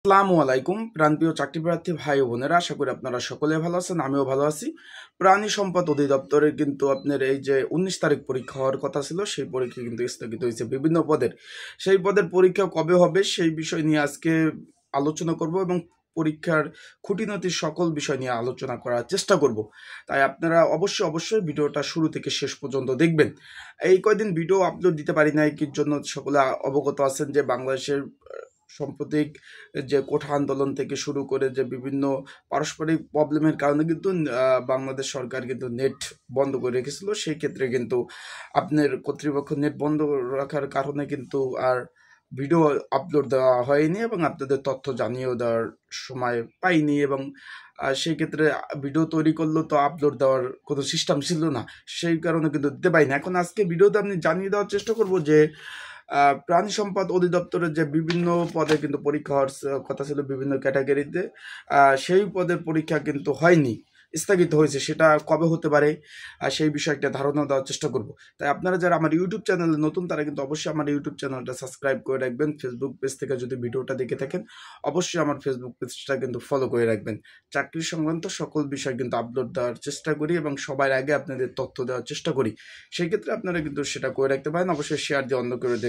আসসালামু আলাইকুম প্রাণপ্রিয় চাকরি প্রার্থী ভাই ও বোনেরা, আশা করি আপনারা সকলে ভালো আছেন, আমিও ভালো আছি। প্রাণী সম্পদ অধিদপ্তরের কিন্তু আপনার এই যে 19 তারিখ পরীক্ষা হওয়ার কথা ছিল, সেই পরীক্ষা কিন্তু স্থগিত হয়েছে বিভিন্ন পদের। সেই পদের পরীক্ষা কবে হবে সেই বিষয় নিয়ে আজকে আলোচনা করব এবং পরীক্ষার খুঁটিনাটি সকল বিষয় নিয়ে আলোচনা করার চেষ্টা করব। তাই আপনারা অবশ্যই ভিডিওটা শুরু থেকে শেষ পর্যন্ত দেখবেন। এই কয়দিন ভিডিও আপলোড দিতে পারি নাই কি জন্য সকলে অবগত আছেন যে বাংলাদেশের সাম্প্রতিক যে কোঠা আন্দোলন থেকে শুরু করে যে বিভিন্ন পারস্পরিক প্রবলেমের কারণে কিন্তু বাংলাদেশ সরকার কিন্তু নেট বন্ধ করে রেখেছিল। সেই ক্ষেত্রে কিন্তু আপনার কর্তৃপক্ষ নেট বন্ধ রাখার কারণে কিন্তু আর ভিডিও আপলোড দেওয়া হয়নি এবং আপনাদের তথ্য জানিয়েও দেওয়ার সময় পাইনি এবং সেই ক্ষেত্রে ভিডিও তৈরি করলেও তো আপলোড দেওয়ার কোনো সিস্টেম ছিল না, সেই কারণে কিন্তু দিতে পারিনি। এখন আজকে ভিডিওতে আমি জানিয়ে দেওয়ার চেষ্টা করব যে প্রাণী সম্পদ অধিদপ্তরের যে বিভিন্ন পদে কিন্তু পরীক্ষা হওয়ার কথা ছিল বিভিন্ন ক্যাটাগরিতে, সেই পদের পরীক্ষা কিন্তু হয়নি, স্থগিত হয়েছে। সেটা কবে হতে পারে সেই বিষয়ে একটা ধারণা দেওয়ার চেষ্টা করব। তাই আপনারা যারা আমার ইউটিউব চ্যানেলে নতুন তারা কিন্তু অবশ্যই আমার ইউটিউব চ্যানেলটা সাবস্ক্রাইব করে রাখবেন। ফেসবুক পেজ থেকে যদি ভিডিওটা দেখে থাকেন অবশ্যই আমার ফেসবুক পেজটা কিন্তু ফলো করে রাখবেন। চাকরি সংক্রান্ত সকল বিষয় কিন্তু আপলোড দেওয়ার চেষ্টা করি এবং সবার আগে আপনাদের তথ্য দেওয়ার চেষ্টা করি। সেই ক্ষেত্রে আপনারা কিন্তু সেটা করে রাখতে পারেন। অবশ্যই শেয়ার দিয়ে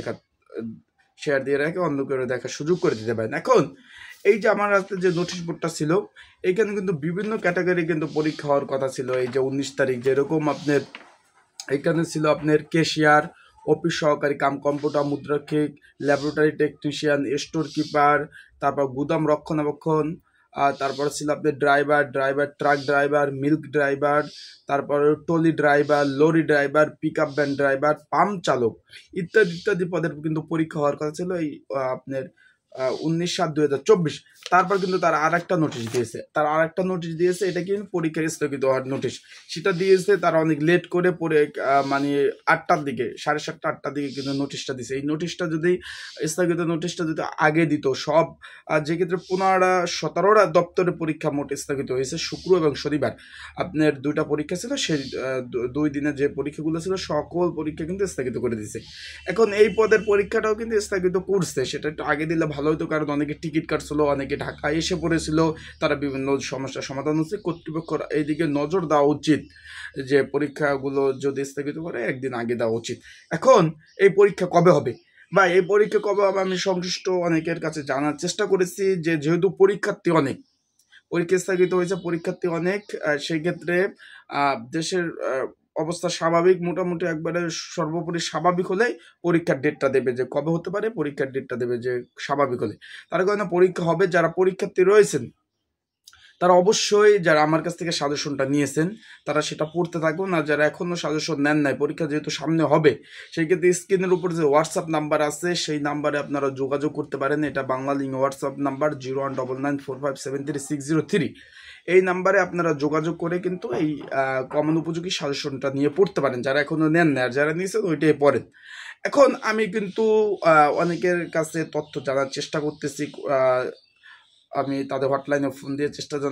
অন্য করে দেখার সুযোগ করে দিতে পারেন। এখন এই যে আমার হাতে যে নোটিশ বোর্ডটা ছিল, এইখানে কিন্তু বিভিন্ন ক্যাটাগরি কিন্তু পরীক্ষা হওয়ার কথা ছিল। এই যে 19 তারিখ যেরকম আপনার এখানে ছিল আপনার ক্যাশিয়ার, অফিস সহকারী কাম কম্পিউটার মুদ্রাক্ষিক, ল্যাবরেটরি টেকনিশিয়ান, স্টোর কিপার, তারপর গুদাম রক্ষণাবেক্ষণ, তারপর ছিল আপনার driver, truck driver, milk driver, তারপর trolley driver, lorry driver, pick up van driver, pump চালক ইত্যাদি পদের কিন্তু পরীক্ষা হওয়ার কথা ছিল এই আপনার 19/7/2024। তারপর কিন্তু তার আর একটা নোটিশ দিয়েছে, এটা কিন্তু পরীক্ষা স্থগিত হওয়ার নোটিশ। সেটা দিয়েছে তারা অনেক লেট করে পরে, মানে 8টার দিকে, 7:30 8টার দিকে কিন্তু নোটিশটা দিয়েছে। এই নোটিশটা যদি স্থগিত নোটিশটা যদি আগে দিত সব, যে ক্ষেত্রে 17টা দপ্তরের পরীক্ষা মোট স্থগিত হয়েছে শুক্র এবং শনিবার। আপনার 2টা পরীক্ষা ছিল, সেই 2 দিনে যে পরীক্ষাগুলো ছিল সকল পরীক্ষা কিন্তু স্থগিত করে দিয়েছে। এখন এই পদের পরীক্ষাটাও কিন্তু স্থগিত করছে, সেটা একটু আগে দিলে ভালো হতো, কারণ অনেকে টিকিট কাটছিল, অনেকে ঢাকায় এসে পড়েছিল, তারা বিভিন্ন সমস্যার সমাধান হচ্ছে। কর্তৃপক্ষের এইদিকে নজর দেওয়া উচিত যে পরীক্ষাগুলো যদি স্থগিত করে একদিন আগে দেওয়া উচিত। এখন এই পরীক্ষা কবে হবে বা এই পরীক্ষা কবে হবে আমি সংশ্লিষ্ট অনেকের কাছে জানার চেষ্টা করেছি যে যেহেতু পরীক্ষা স্থগিত হয়েছে, পরীক্ষার্থী অনেক, সেই ক্ষেত্রে দেশের অবস্থা স্বাভাবিক, মোটামুটি একবারে সর্বোপরি স্বাভাবিক হলেই পরীক্ষার ডেটটা দেবে, যে কবে হতে পারে পরীক্ষার ডেটটা দেবে যে স্বাভাবিক হলে। তার কারণে পরীক্ষা হবে। যারা পরীক্ষার্থী রয়েছেন তারা অবশ্যই, যারা আমার কাছ থেকে সাজেশনটা নিয়েছেন তারা সেটা পড়তে থাকুন। আর যারা এখনো সাজেশন নেন নাই, পরীক্ষা যেহেতু সামনে হবে, সেই ক্ষেত্রে স্ক্রিনের উপর যে হোয়াটসঅ্যাপ নাম্বার আছে সেই নাম্বারে আপনারা যোগাযোগ করতে পারেন। এটা বাংলা লিঙ্ক হোয়াটসঅ্যাপ নাম্বার 0199457363। এই নাম্বারে আপনারা যোগাযোগ করে কিন্তু এই কমন উপযোগী সাজেশনটা নিয়ে পড়তে পারেন, যারা এখনো নেন না। আর যারা নিয়েছেন ওইটাই পড়েন। এখন আমি কিন্তু অনেকের কাছে তথ্য জানার চেষ্টা করতেছি, আমি তাদের হটলাইনে ফোন দিয়ে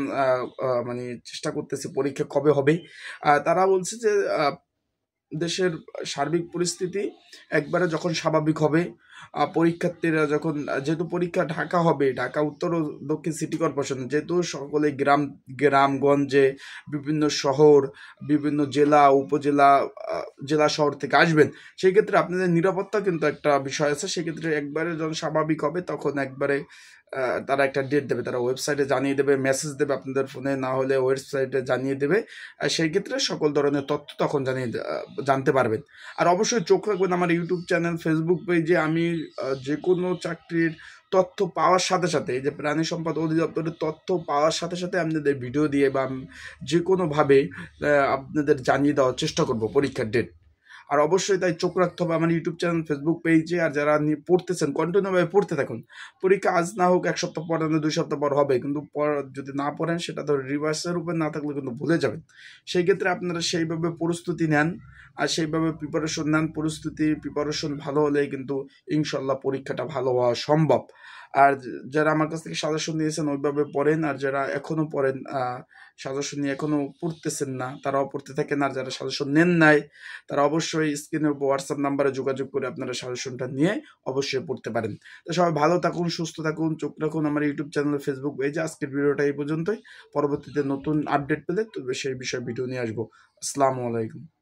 চেষ্টা করতেছি পরীক্ষা কবে হবে। তারা বলছে যে দেশের সার্বিক পরিস্থিতি একবারে যখন স্বাভাবিক হবে, পরীক্ষার্থীরা যখন, যেহেতু পরীক্ষা ঢাকা উত্তর ও দক্ষিণ সিটি কর্পোরেশন, যেহেতু সকলে গ্রামগঞ্জে বিভিন্ন শহর, বিভিন্ন জেলা উপজেলা, জেলা শহর থেকে আসবেন, সেই ক্ষেত্রে আপনাদের নিরাপত্তা কিন্তু একটা বিষয় আছে। সেক্ষেত্রে একবারে যখন স্বাভাবিক হবে তখন একবারে তারা একটা ডেট দেবে, তারা ওয়েবসাইটে জানিয়ে দেবে, মেসেজ দেবে আপনাদের ফোনে, না হলে ওয়েবসাইটে জানিয়ে দেবে। সেই ক্ষেত্রে সকল ধরনের তথ্য তখন জানতে পারবেন। আর অবশ্যই চোখ রাখবেন আমার ইউটিউব চ্যানেল, ফেসবুক পেজে। আমি যে কোনো চাকরির তথ্য পাওয়ার সাথে সাথে, এই যে প্রাণী সম্পদ অধিদপ্তরের তথ্য পাওয়ার সাথে সাথে আপনাদের ভিডিও দিয়ে বা যে কোনোভাবে আপনাদের জানিয়ে দেওয়ার চেষ্টা করব পরীক্ষার ডেট। আর অবশ্যই তাই চোখ রাখতে হবে আমার ইউটিউব চ্যানেল, ফেসবুক পেজে। আর যারা পড়তেছেন কন্টিনিউভাবে পড়তে থাকুন। পরীক্ষা আজ না হোক 1 সপ্তাহ পর, 2 সপ্তাহ পর হবে, কিন্তু যদি না পড়েন সেটা তো রিভার্সের উপর না থাকলে কিন্তু ভুলে যাবেন। সেই ক্ষেত্রে আপনারা সেইভাবে প্রস্তুতি নেন আর সেইভাবে প্রিপারেশন নেন। প্রিপারেশন ভালো হলেই কিন্তু ইনশাল্লাহ পরীক্ষাটা ভালো হওয়া সম্ভব। আর যারা আমার কাছ থেকে সাজেশন নিয়েছেন ওইভাবে পড়েন, আর যারা এখনো পড়েন সাজেশন নিয়ে এখনো পড়তেছেন না তারাও পড়তে থাকেন, আর যারা সাজেশন নেন নাই তারা অবশ্যই স্ক্রিনের উপর হোয়াটসঅ্যাপ নাম্বারে যোগাযোগ করে আপনারা সাজেশনটা নিয়ে অবশ্যই পড়তে পারেন। তো সবাই ভালো থাকুন, সুস্থ থাকুন, চোখ রাখুন আমার ইউটিউব চ্যানেল, ফেসবুক পেজে। আজকের ভিডিওটা এই পর্যন্তই। পরবর্তীতে নতুন আপডেট পেলে তো সেই বিষয়ে ভিডিও নিয়ে আসবো। আসসালামু আলাইকুম।